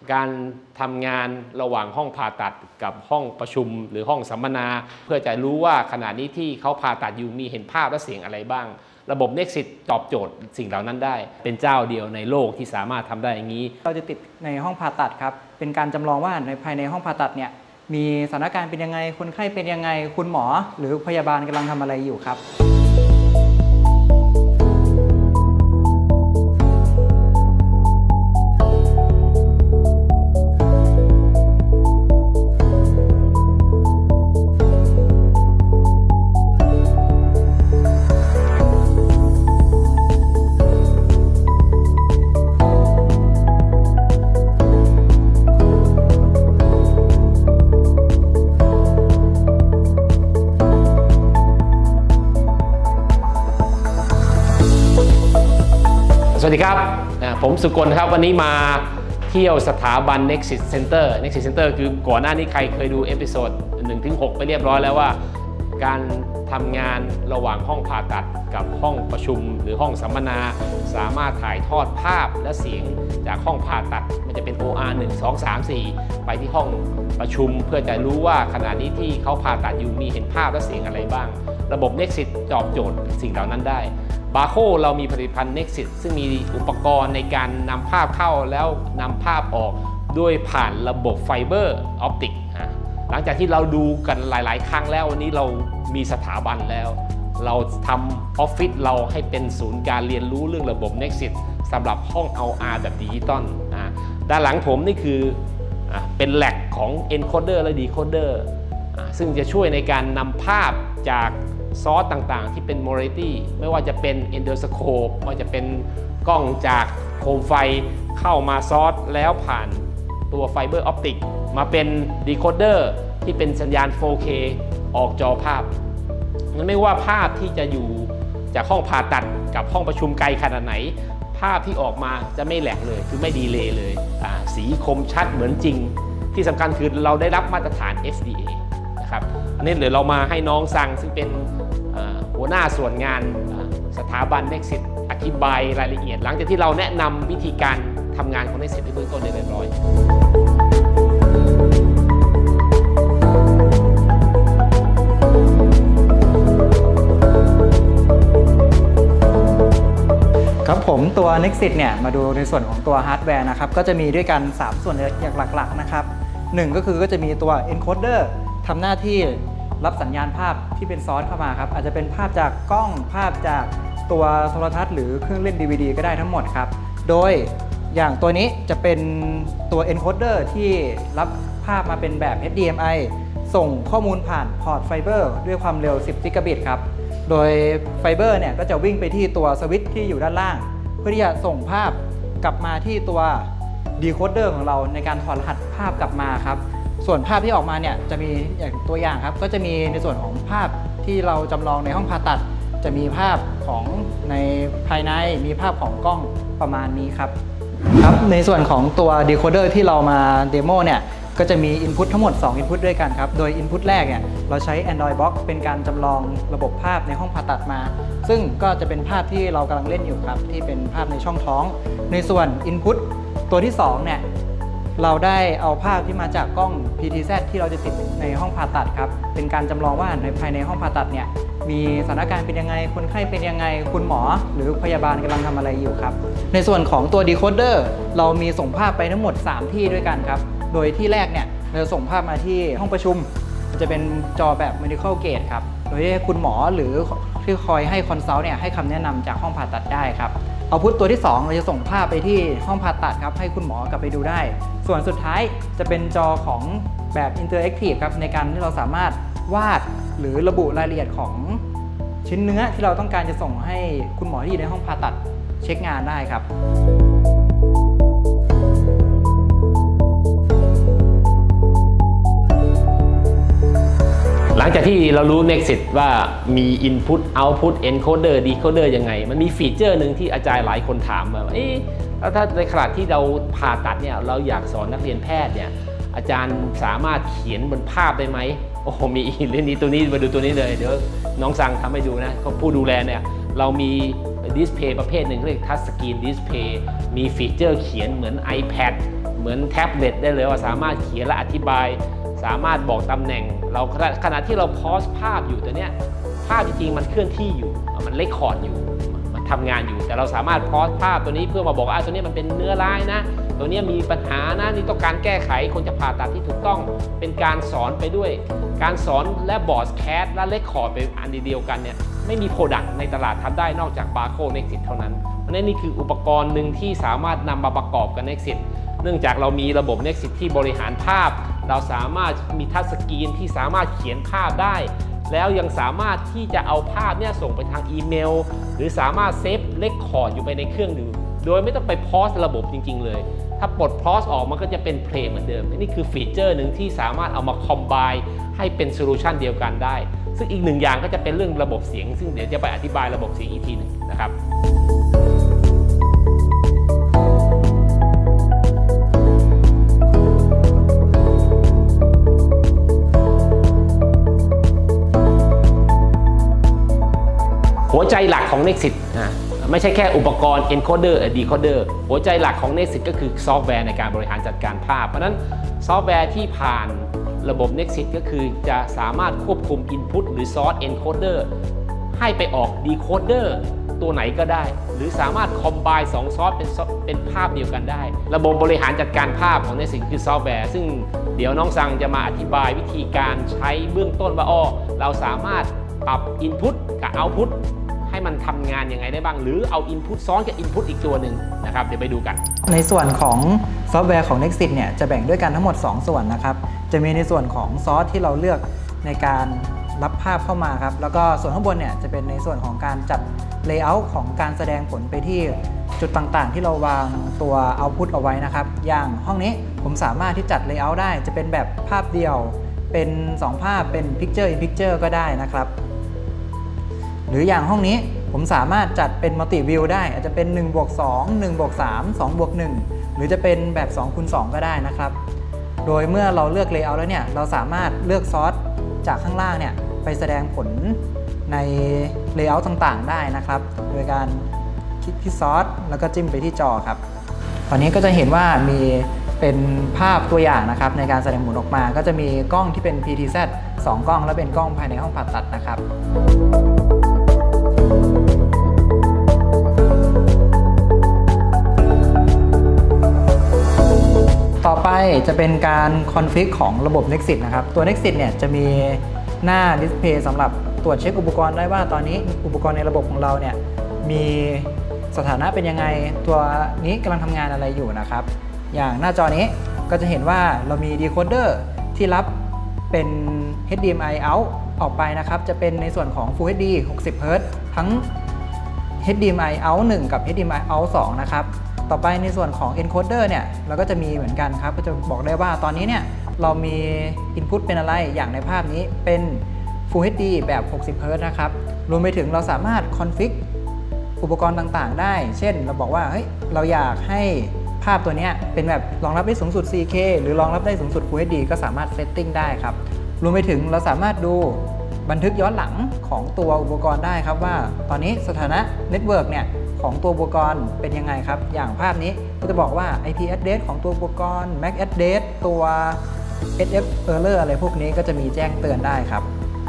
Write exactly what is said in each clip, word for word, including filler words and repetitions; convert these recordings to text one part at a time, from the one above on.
การทำงานระหว่างห้องผ่าตัดกับห้องประชุมหรือห้องสัมมนาเพื่อจะรู้ว่าขณะนี้ที่เขาผ่าตัดอยู่มีเห็นภาพและเสียงอะไรบ้างระบบ Nexit ตอบโจทย์สิ่งเหล่านั้นได้เป็นเจ้าเดียวในโลกที่สามารถทำได้อย่างนี้เราจะติดในห้องผ่าตัดครับเป็นการจำลองว่าในภายในห้องผ่าตัดเนี่ยมีสถานการณ์เป็นยังไงคนไข้เป็นยังไงคุณหมอหรือพยาบาลกำลังทำอะไรอยู่ครับสวัสดีครับผมสุกลครับวันนี้มาเที่ยวสถาบัน Nexit Center Nexit Center คือก่อนหน้านี้ใครเคยดูเอพิโซด หนึ่งถึงหก ไปเรียบร้อยแล้วว่าการทำงานระหว่างห้องผ่าตัดกับห้องประชุมหรือห้องสัมมนาสามารถถ่ายทอดภาพและเสียงจากห้องผ่าตัดมันจะเป็น โอ อาร์ หนึ่ง สอง สาม สี่ ไปที่ห้องประชุมเพื่อจะรู้ว่าขณะนี้ที่เขาผ่าตัดอยู่มีเห็นภาพและเสียงอะไรบ้างระบบ Nexit ตอบโจทย์สิ่งเหล่านั้นได้บาโคเรามีผลิตภัณฑ์ Nexit ซึ่งมีอุปกรณ์ในการนำภาพเข้าแล้วนำภาพออกด้วยผ่านระบบไฟเบอร์ออปติกหลังจากที่เราดูกันหลายๆครั้งแล้ววันนี้เรามีสถาบันแล้วเราทำออฟฟิศเราให้เป็นศูนย์การเรียนรู้เรื่องระบบ Nexit สำหรับห้อง เอา อาร์ แบบดิจิตอลด้านหลังผมนี่คือเป็นแหลกของ Encoder และ Decoder ซึ่งจะช่วยในการนำภาพจากซอสต่างๆที่เป็น Modality ไม่ว่าจะเป็น Endoscope ไม่ว่าจะเป็นกล้องจากโคมไฟเข้ามาซอสแล้วผ่านตัวไฟเบอร์ออปติกมาเป็น Decoder ที่เป็นสัญญาณ โฟร์เค ออกจอภาพนั้นไม่ว่าภาพที่จะอยู่จากห้องผ่าตัดกับห้องประชุมไกลขนาดไหนภาพที่ออกมาจะไม่แหลกเลยคือไม่ดีเลย์เลยสีคมชัดเหมือนจริงที่สำคัญคือเราได้รับมาตรฐาน เอฟ ดี เอ นะครับอันนี้เดี๋ยวเรามาให้น้องซังซึ่งเป็นหัวหน้าส่วนงานสถาบัน Nexit อธิบายรายละเอียดหลังจากที่เราแนะนำวิธีการทำงานของ Nexit ในเบื้องต้นเรียบร้อยครับผมตัว Nexit เนี่ยมาดูในส่วนของตัวฮาร์ดแวร์นะครับก็จะมีด้วยกันสามส่วนอย่างหลักๆนะครับหนึ่งก็คือก็จะมีตัว Encoder ทำหน้าที่รับสัญญาณภาพที่เป็นซอสเข้ามาครับอาจจะเป็นภาพจากกล้องภาพจากตัวโทรทัศน์หรือเครื่องเล่น ดี วี ดี ก็ได้ทั้งหมดครับโดยอย่างตัวนี้จะเป็นตัว Encoder ที่รับภาพมาเป็นแบบ เอช ดี เอ็ม ไอ ส่งข้อมูลผ่านพอร์ตไฟเบอร์ด้วยความเร็วสิบกิกะบิตครับโดยไฟเบอร์เนี่ยก็จะวิ่งไปที่ตัวสวิตช์ที่อยู่ด้านล่างเพื่อที่จะส่งภาพกลับมาที่ตัว Decoder ของเราในการถอดรหัสภาพกลับมาครับส่วนภาพที่ออกมาเนี่ยจะมีอย่างตัวอย่างครับก็จะมีในส่วนของภาพที่เราจำลองในห้องผ่าตัดจะมีภาพของในภายในมีภาพของกล้องประมาณนี้ครับครับในส่วนของตัว Decoder ที่เรามาเดโมเนี่ยก็จะมี Input ทั้งหมดสอง Input ด้วยกันครับโดย Input แรกเนี่ยเราใช้ Android Box เป็นการจำลองระบบภาพในห้องผ่าตัดมาซึ่งก็จะเป็นภาพที่เรากำลังเล่นอยู่ครับที่เป็นภาพในช่องท้องในส่วน Input ตัวที่สองเนี่ยเราได้เอาภาพที่มาจากกล้อง พี ที แซด ที่เราจะติดในห้องผ่าตัดครับเป็นการจำลองว่าในภายในห้องผ่าตัดเนี่ยมีสถานการณ์เป็นยังไงคนไข้เป็นยังไงคุณหมอหรือพยาบาลกำลังทำอะไรอยู่ครับในส่วนของตัว Decoder เรามีส่งภาพไปทั้งหมดสามที่ด้วยกันครับโดยที่แรกเนี่ยเราส่งภาพมาที่ห้องประชุมจะเป็นจอแบบ medical grade ครับโดยที่คุณหมอหรือที่คอยให้คอนซัลท์เนี่ยให้คำแนะนำจากห้องผ่าตัดได้ครับเอาพุทตัวที่สองเราจะส่งภาพไปที่ห้องผ่าตัดครับให้คุณหมอกลับไปดูได้ส่วนสุดท้ายจะเป็นจอของแบบ interactive ครับในการที่เราสามารถวาดหรือระบุรายละเอียดของชิ้นเนื้อที่เราต้องการจะส่งให้คุณหมอที่อยู่ในห้องผ่าตัดเช็คงานได้ครับหลังจากที่เรารู้ Nexit ว่ามี Input Output Encoder Decoder ยังไงมันมีฟีเจอร์หนึ่งที่อาจารย์หลายคนถามมาว่าเอ๊ะถ้าในขณะที่เราผ่าตัดเนี่ยเราอยากสอนนักเรียนแพทย์เนี่ยอาจารย์สามารถเขียนบนภาพได้ไหมโอ้โหมีเรื่องนี้ตัวนี้มาดูตัวนี้เลยเดี๋ยวน้องซังทำให้ดูนะเขาผู้ดูแลเนี่ยเรามีดิสเพย์ประเภทหนึ่งเรียกทัชสกรีนดิสเพย์มีฟีเจอร์เขียนเหมือน iPad เหมือนแท็บเล็ตได้เลยว่าสามารถเขียนและอธิบายสามารถบอกตำแหน่งเราขณะที่เราพอสภาพอยู่ตัวเนี้ยภาพจริงๆมันเคลื่อนที่อยู่มันเรคคอร์ดอยู่มันทำงานอยู่แต่เราสามารถพอสภาพตัวนี้เพื่อมาบอกว่าตัวนี้มันเป็นเนื้อร้ายนะตัวนี้มีปัญหานะนี่ต้องการแก้ไขคนจะผ่าตัดที่ถูกต้องเป็นการสอนไปด้วยการสอนและบอร์ดแคสและเรคคอร์ดเป็นอันเดียวกันเนี่ยไม่มีโปรดักต์ในตลาดทำได้นอกจาก Barco Nexit เท่านั้นเพราะฉะนั้นนี่คืออุปกรณ์หนึ่งที่สามารถนำมาประกอบกับ Nexit เนื่องจากเรามีระบบ Nexit ที่บริหารภาพเราสามารถมีทัชสกรีนที่สามารถเขียนภาพได้แล้วยังสามารถที่จะเอาภาพเนี่ยส่งไปทางอีเมลหรือสามารถเซฟเรคคอร์ดอยู่ไปในเครื่องดูโดยไม่ต้องไปพอสระบบจริงๆเลยถ้าปลดพอสออกมันก็จะเป็นเพลย์เหมือนเดิมนี่คือฟีเจอร์หนึ่งที่สามารถเอามาคอมไบน์ให้เป็นโซลูชันเดียวกันได้ซึ่งอีกหนึ่งอย่างก็จะเป็นเรื่องระบบเสียงซึ่งเดี๋ยวจะไปอธิบายระบบเสียงอีกทีหนึ่งนะครับหัวใจหลักของ Nexit นะไม่ใช่แค่อุปกรณ์ encoder decoder หัวใจหลักของ Nexit ก็คือซอฟต์แวร์ในการบริหารจัดการภาพเพราะนั้นซอฟต์แวร์ที่ผ่านระบบ Nexit ก็คือจะสามารถควบคุม Input หรือ Source encoder ให้ไปออก decoder ตัวไหนก็ได้หรือสามารถ combine สองซอสเป็นเป็นภาพเดียวกันได้ระบบบริหารจัดการภาพของ Nexit คือซอฟต์แวร์ซึ่งเดี๋ยวน้องซังจะมาอธิบายวิธีการใช้เบื้องต้นว่าอ้อเราสามารถปรับ Input กับ Outputให้มันทำงานยังไงได้บ้างหรือเอา Input ซ้อนกับ Input อีกตัวหนึ่งนะครับเดี๋ยวไปดูกันในส่วนของซอฟต์แวร์ของ Nexit เนี่ยจะแบ่งด้วยกันทั้งหมดสองส่วนนะครับจะมีในส่วนของซอสที่เราเลือกในการรับภาพเข้ามาครับแล้วก็ส่วนข้างบนเนี่ยจะเป็นในส่วนของการจัด Layout ของการแสดงผลไปที่จุดต่างๆที่เราวางตัว Output เอาไว้นะครับอย่างห้องนี้ผมสามารถที่จัด Layout ได้จะเป็นแบบภาพเดียวเป็นสองภาพเป็น Picture in Picture ก็ได้นะครับหรืออย่างห้องนี้ผมสามารถจัดเป็นมัลติวิวได้อาจจะเป็นหนึ่งบวกสอง หนึ่งบวกสาม สองบวกหนึ่งหรือจะเป็นแบบสองคูณสองก็ได้นะครับโดยเมื่อเราเลือก Layout แล้วเนี่ยเราสามารถเลือกซอสจากข้างล่างเนี่ยไปแสดงผลใน Layout ต่างๆได้นะครับโดยการคลิกที่ซอสแล้วก็จิ้มไปที่จอครับตอนนี้ก็จะเห็นว่ามีเป็นภาพตัวอย่างนะครับในการแสดงผลออกมาก็จะมีกล้องที่เป็น พี ที แซด สองกล้องและเป็นกล้องภายในห้องผ่าตัดนะครับต่อไปจะเป็นการคอนฟิกของระบบ Nexit นะครับตัว Nexit เนี่ยจะมีหน้าดิสเพย์สำหรับตรวจเช็คอุปกรณ์ได้ว่าตอนนี้อุปกรณ์ในระบบของเราเนี่ยมีสถานะเป็นยังไงตัวนี้กำลังทำงานอะไรอยู่นะครับอย่างหน้าจอนี้ก็จะเห็นว่าเรามี decoder ที่รับเป็น เอช ดี เอ็ม ไอ out ออกไปนะครับจะเป็นในส่วนของ Full เอช ดี หกสิบ เฮิร์ตซ์ ทั้ง เอช ดี เอ็ม ไอ out หนึ่ง กับ เอช ดี เอ็ม ไอ out สอง นะครับต่อไปในส่วนของ encoder เนี่ยเราก็จะมีเหมือนกันครับก็จะบอกได้ว่าตอนนี้เนี่ยเรามี input เป็นอะไรอย่างในภาพนี้เป็น Full เอช ดี แบบ หกสิบ เฮิร์ตซ์ นะครับรวมไปถึงเราสามารถ config อุปกรณ์ต่างๆได้เช่นเราบอกว่าเฮ้ยเราอยากให้ภาพตัวนี้เป็นแบบรองรับได้สูงสุด โฟร์เค หรือรองรับได้สูงสุด Full เอช ดี ก็สามารถเซตติ้งได้ครับรวมไปถึงเราสามารถดูบันทึกย้อนหลังของตัวอุปกรณ์ได้ครับว่าตอนนี้สถานะเน็ตเวิร์กเนี่ยของตัวอุปกรณ์เป็นยังไงครับอย่างภาพนี้ก็จะบอกว่า ไอ พี address ของตัวอุปกรณ์ แม็ก address ตัว เอส เอฟ error อะไรพวกนี้ก็จะมีแจ้งเตือนได้ครับ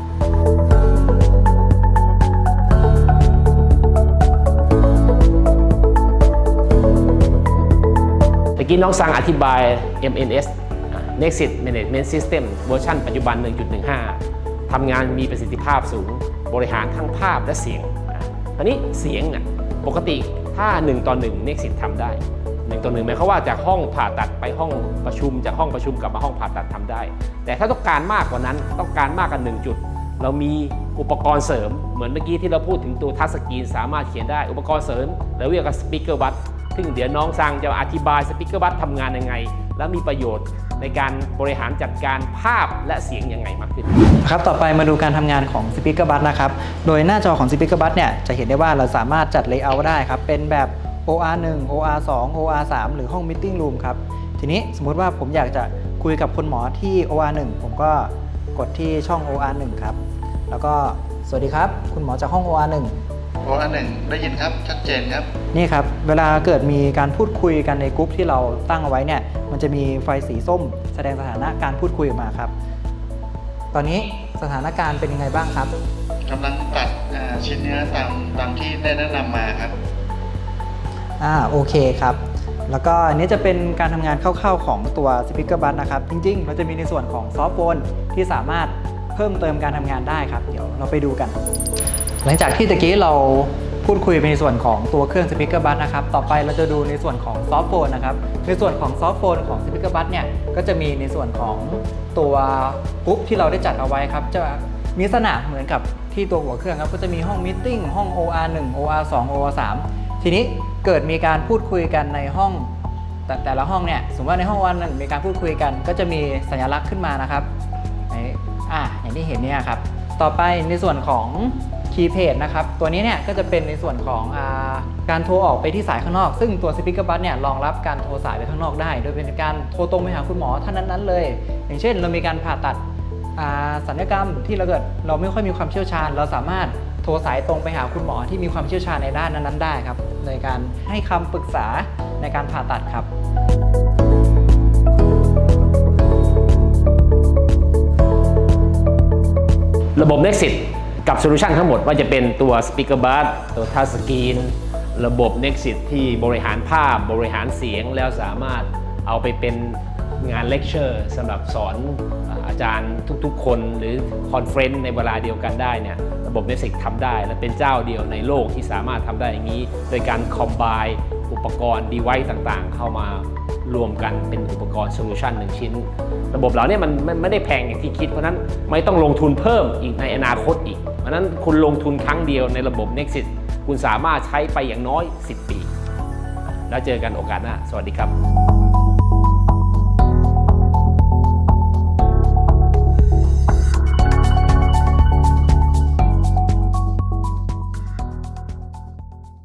เมื่อกี้น้องซังอธิบาย เอ็ม เอ็น เอส Nexit Management System เวอร์ชันปัจจุบัน หนึ่งจุดหนึ่งห้า ทำงานมีประสิทธิภาพสูงบริหารทั้งภาพและเสียงอันนี้เสียงอ่ะปกติถ้าหนึ่งต่อหนึ่ง Nexit ทำได้หนึ่งต่อหนึ่งหมายความว่าจากห้องผ่าตัดไปห้องประชุมจากห้องประชุมกลับมาห้องผ่าตัดทำได้แต่ถ้าต้องการมากกว่านั้นต้องการมากกว่าหนึ่งจุดเรามีอุปกรณ์เสริมเหมือนเมื่อกี้ที่เราพูดถึงตัวทัชสกรีนสามารถเขียนได้อุปกรณ์เสริมเราเรียกว่าสปีกเกอร์บัสซึ่งเดี๋ยวน้องซังจะอธิบายสปีกเกอร์บัสทำงานยังไงและมีประโยชน์ในการบริหารจัดการภาพและเสียงยังไงมากขึ้นครับต่อไปมาดูการทำงานของ Speaker Bus นะครับโดยหน้าจอของ Speaker Bus เนี่ยจะเห็นได้ว่าเราสามารถจัด Layout ได้ครับเป็นแบบ โอ อาร์ หนึ่ง โอ อาร์ สอง โอ อาร์ สาม หรือห้อง Meeting Room ครับทีนี้สมมุติว่าผมอยากจะคุยกับคุณหมอที่ โอ อาร์ หนึ่ง ผมก็กดที่ช่อง โอ อาร์ หนึ่ง ครับแล้วก็สวัสดีครับคุณหมอจากห้อง โอ อาร์ หนึ่งโอ อาร์ หนึ่งได้ยินครับชัดเจนครับนี่ครับเวลาเกิดมีการพูดคุยกันในกลุ่มที่เราตั้งเอาไว้เนี่ยมันจะมีไฟสีส้มแสดงสถานะการพูดคุยออกมาครับตอนนี้สถานการณ์เป็นยังไงบ้างครับกำลังตัดชิ้นเนื้อตามตามที่ได้แนะนำมาครับอ่าโอเคครับแล้วก็อันนี้จะเป็นการทำงานคร่าวๆของตัว Speaker Buds นะครับจริงๆเราจะมีในส่วนของซอฟต์โฟนที่สามารถเพิ่มเติมการทำงานได้ครับเดี๋ยวเราไปดูกันหลังจากที่ตะกี้เราพูดคุยไปในส่วนของตัวเครื่อง Speaker Buds นะครับต่อไปเราจะดูในส่วนของซอฟต์โฟนนะครับในส่วนของซอฟต์โฟนของ Speaker Buds เนี่ยก็จะมีในส่วนของตัวกรุ๊ปที่เราได้จัดเอาไว้ครับจะมีลักษณะเหมือนกับที่ตัวหัวเครื่องครับก็จะมีห้องมีตติ้งห้อง โอ อาร์ หนึ่ง โอ อาร์ สอง โอ อาร์ สาม ทีนี้เกิดมีการพูดคุยกันในห้องแต่แต่ละห้องเนี่ยสมมติว่าในห้องวันหนึ่งมีการพูดคุยกันก็จะมีสัญลักษณ์ขึ้นมานะครับอ่าอย่างที่เห็นเนี่ยครับต่อไปในส่วนของคีย์เพจนะครับตัวนี้เนี่ยก็จะเป็นในส่วนของอาการโทรออกไปที่สายข้างนอกซึ่งตัว Speaker Buds เนี่ยรองรับการโทรสายไปข้างนอกได้โดยเป็นการโทรตรงไปหาคุณหมอท่านนั้นๆเลยอย่างเช่นเรามีการผ่าตัดศัลยกรรมที่เราเกิดเราไม่ค่อยมีความเชี่ยวชาญเราสามารถโทรสายตรงไปหาคุณหมอที่มีความเชี่ยวชาญในด้านนั้นๆได้ครับในการให้คำปรึกษาในการผ่าตัดครับระบบ Nexit กับโซลูชันทั้งหมดว่าจะเป็นตัว Speaker Buds ตัว Touch Screen ระบบ Nexit ที่บริหารภาพบริหารเสียงแล้วสามารถเอาไปเป็นงานเลคเชอร์สำหรับสอนอาจารย์ทุกๆคนหรือคอนเฟรนซ์ในเวลาเดียวกันได้เนี่ยระบบ Nexit ทำได้และเป็นเจ้าเดียวในโลกที่สามารถทำได้อย่างนี้โดยการคอมไบน์อุปกรณ์ device ต่างๆเข้ามารวมกันเป็นอุปกรณ์โซลูชันหนึ่งชิ้นระบบเหล่านี้มันไม่ได้แพงอย่างที่คิดเพราะนั้นไม่ต้องลงทุนเพิ่มอีกในอนาคตอีกเพราะนั้นคุณลงทุนครั้งเดียวในระบบ Nexit คุณสามารถใช้ไปอย่างน้อยสิบปีแล้วเจอกันโอกาสหน้าสวัสดีครับ